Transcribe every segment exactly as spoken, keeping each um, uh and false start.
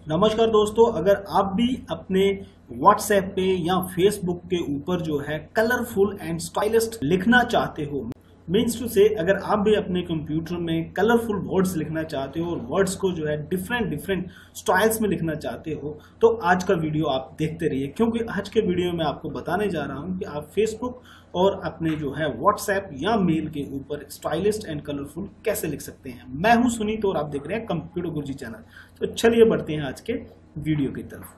नमस्कार दोस्तों, अगर आप भी अपने व्हाट्सएप पे या फेसबुक के ऊपर जो है कलरफुल एंड स्टाइलिश लिखना चाहते हो, मीन्स टू से अगर आप भी अपने कंप्यूटर में कलरफुल वर्ड्स लिखना चाहते हो और वर्ड्स को जो है डिफरेंट डिफरेंट स्टाइल्स में लिखना चाहते हो, तो आज का वीडियो आप देखते रहिए, क्योंकि आज के वीडियो में आपको बताने जा रहा हूं कि आप फेसबुक और अपने जो है व्हाट्सएप या मेल के ऊपर स्टाइलिश एंड कलरफुल कैसे लिख सकते हैं। मैं हूं सुनीत और आप देख रहे हैं कंप्यूटर गुरुजी चैनल। तो चलिए बढ़ते हैं आज के वीडियो की तरफ।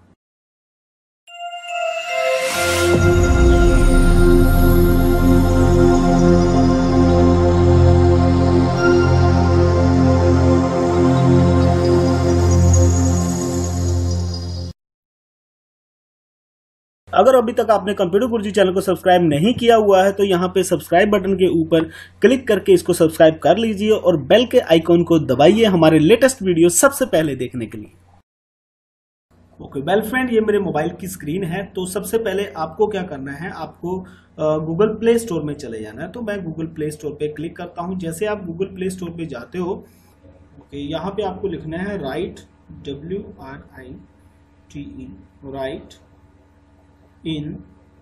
अगर अभी तक आपने कंप्यूटर गुरुजी चैनल को सब्सक्राइब नहीं किया हुआ है तो यहाँ पे सब्सक्राइब बटन के ऊपर क्लिक करके इसको सब्सक्राइब कर लीजिए और बेल के आइकॉन को दबाइए हमारे लेटेस्ट वीडियो सबसे पहले देखने के लिए। ओके वेल फ्रेंड, ये मेरे मोबाइल की स्क्रीन है। तो सबसे पहले आपको क्या करना है, आपको गूगल प्ले स्टोर में चले जाना है। तो मैं गूगल प्ले स्टोर पे क्लिक करता हूँ। जैसे आप गूगल प्ले स्टोर पे जाते हो, ओके, यहाँ पे आपको लिखना है write, W R I T E, write in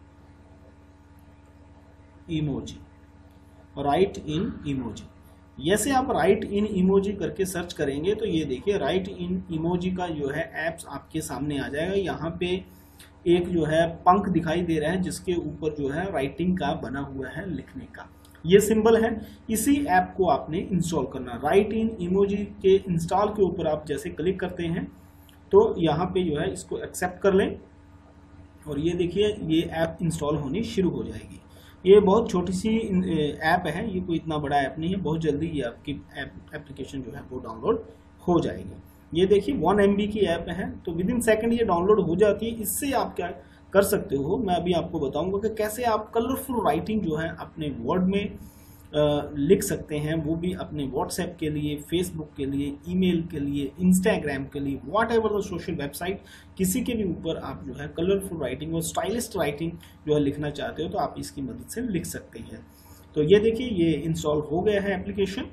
emoji, write in emoji. जैसे आप राइट इन इमोजी करके सर्च करेंगे तो ये देखिए राइट इन इमोजी का जो है एप्स आपके सामने आ जाएगा। यहाँ पे एक जो है पंख दिखाई दे रहा है जिसके ऊपर जो है राइटिंग का बना हुआ है, लिखने का ये सिंबल है। इसी ऐप को आपने इंस्टॉल करना। राइट इन इमोजी के इंस्टॉल के ऊपर आप जैसे क्लिक करते हैं तो यहाँ पे जो है इसको एक्सेप्ट कर लें और ये देखिए ये ऐप इंस्टॉल होनी शुरू हो जाएगी। ये बहुत छोटी सी ऐप है, ये कोई इतना बड़ा ऐप नहीं है। बहुत जल्दी ये आपकी ऐप एप्लीकेशन जो है वो डाउनलोड हो जाएगी। ये देखिए वन एम बी की ऐप है, तो विद इन सेकेंड ये डाउनलोड हो जाती है। इससे आप क्या कर सकते हो, मैं अभी आपको बताऊंगा कि कैसे आप कलरफुल राइटिंग जो है अपने वर्ड में आ, लिख सकते हैं, वो भी अपने व्हाट्सएप के लिए, फेसबुक के लिए, ईमेल के लिए, इंस्टाग्राम के लिए, whatever the social website, किसी के भी ऊपर आप जो है कलरफुल राइटिंग और स्टाइलिश राइटिंग जो है लिखना चाहते हो तो आप इसकी मदद से लिख सकते हैं। तो ये देखिए ये इंस्टॉल हो गया है एप्लीकेशन।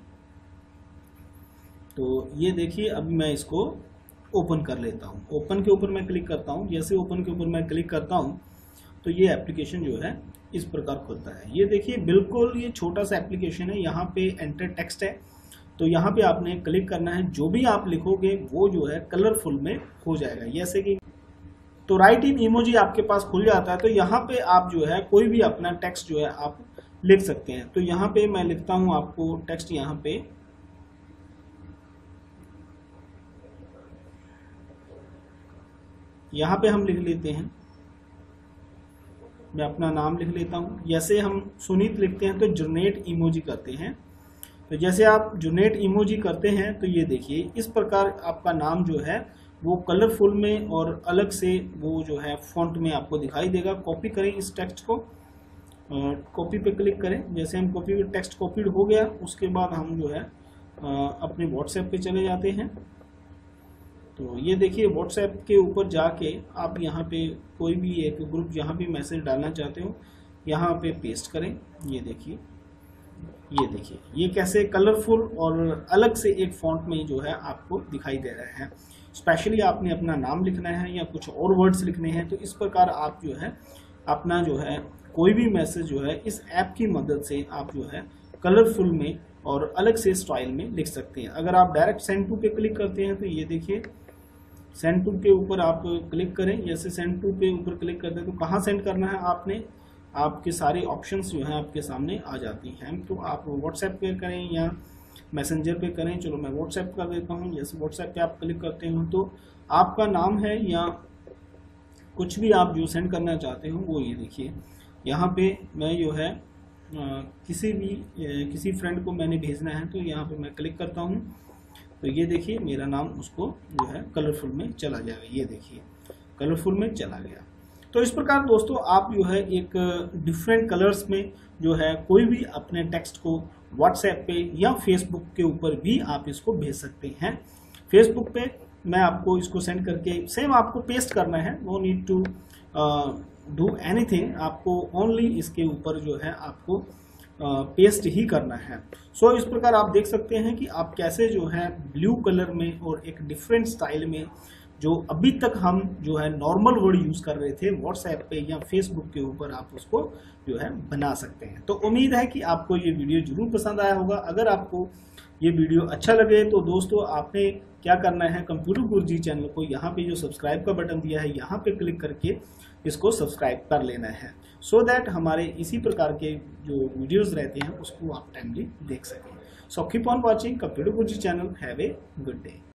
तो ये देखिए अब मैं इसको ओपन कर लेता हूँ। ओपन के ऊपर मैं क्लिक करता हूँ। जैसे ओपन के ऊपर मैं क्लिक करता हूँ तो ये एप्लीकेशन जो है इस प्रकार खुलता है। ये देखिए बिल्कुल ये छोटा सा एप्लीकेशन है। यहाँ पे एंटर टेक्स्ट है, तो यहाँ पे आपने क्लिक करना है। जो भी आप लिखोगे वो जो है कलरफुल में हो जाएगा। जैसे कि तो राइट इन इमोजी आपके पास खुल जाता है। तो यहाँ पे आप जो है कोई भी अपना टेक्स्ट जो है आप लिख सकते हैं। तो यहाँ पे मैं लिखता हूँ आपको टेक्स्ट, यहाँ पे यहाँ पे हम लिख लेते हैं, मैं अपना नाम लिख लेता हूँ। जैसे हम सुनीत लिखते हैं तो जनरेट इमोजी करते हैं। तो जैसे आप जनरेट इमोजी करते हैं तो ये देखिए इस प्रकार आपका नाम जो है वो कलरफुल में और अलग से वो जो है फॉन्ट में आपको दिखाई देगा। कॉपी करें इस टेक्स्ट को, कॉपी पे क्लिक करें। जैसे हम कॉपी टेक्स्ट कॉपीड हो गया, उसके बाद हम जो है अपने व्हाट्सएप पे चले जाते हैं। तो ये देखिए व्हाट्सएप के ऊपर जाके आप यहाँ पे कोई भी एक ग्रुप जहाँ भी मैसेज डालना चाहते हो यहाँ पे पेस्ट करें। ये देखिए ये देखिए ये कैसे कलरफुल और अलग से एक फॉन्ट में जो है आपको दिखाई दे रहा है। स्पेशली आपने अपना नाम लिखना है या कुछ और वर्ड्स लिखने हैं तो इस प्रकार आप जो है अपना जो है कोई भी मैसेज जो है इस ऐप की मदद से आप जो है कलरफुल में और अलग से स्टाइल में लिख सकते हैं। अगर आप डायरेक्ट सेंड टू पे क्लिक करते हैं तो ये देखिए सेंड टू के ऊपर आप क्लिक करें। जैसे सेंड टू पे ऊपर क्लिक करते हैं तो कहाँ सेंड करना है आपने, आपके सारे ऑप्शंस जो हैं आपके सामने आ जाती हैं। तो आप व्हाट्सएप पे करें या मैसेंजर पे करें। चलो मैं व्हाट्सएप कर देता हूँ। जैसे व्हाट्सएप पे आप क्लिक करते हो तो आपका नाम है या कुछ भी आप जो सेंड करना चाहते हो वो ये देखिए यहाँ पे मैं जो है आ, किसी भी आ, किसी फ्रेंड को मैंने भेजना है तो यहाँ पे मैं क्लिक करता हूँ तो ये देखिए मेरा नाम उसको जो है कलरफुल में चला जाएगा। ये देखिए कलरफुल में चला गया। तो इस प्रकार दोस्तों आप जो है एक डिफरेंट कलर्स में जो है कोई भी अपने टेक्स्ट को व्हाट्सएप पे या फेसबुक के ऊपर भी आप इसको भेज सकते हैं। फेसबुक पे मैं आपको इसको सेंड करके सेम आपको पेस्ट करना है, no need to do anything. आपको ओनली इसके ऊपर जो है आपको पेस्ट ही करना है। सो so, इस प्रकार आप देख सकते हैं कि आप कैसे जो है ब्लू कलर में और एक डिफरेंट स्टाइल में जो अभी तक हम जो है नॉर्मल वर्ड यूज कर रहे थे व्हाट्सएप पे या फेसबुक के ऊपर, आप उसको जो है बना सकते हैं। तो उम्मीद है कि आपको ये वीडियो जरूर पसंद आया होगा। अगर आपको ये वीडियो अच्छा लगे तो दोस्तों आपने क्या करना है, कंप्यूटर गुरुजी चैनल को यहाँ पे जो सब्सक्राइब का बटन दिया है यहाँ पे क्लिक करके इसको सब्सक्राइब कर लेना है, सो दैट हमारे इसी प्रकार के जो वीडियोस रहते हैं उसको आप टाइमली देख सकें। So keep on watching computer Guruji channel. Have a good day.